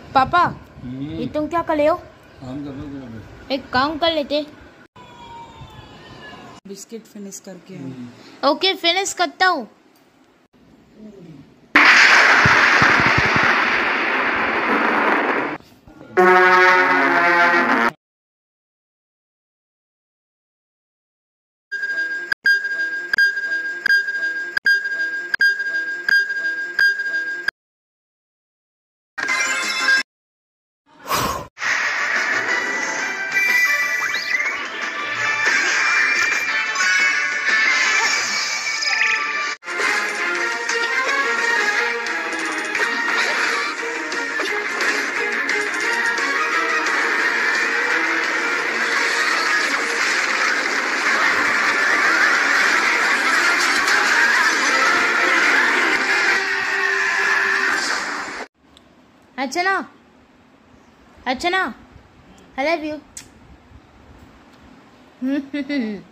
पापा ये तुम क्या कर रहे हो? काम कर रहे हो? एक काम कर लेते। बिस्किट फिनिश करके ओके फिनिश करता हूँ। अर्चना, अर्चना, I love you.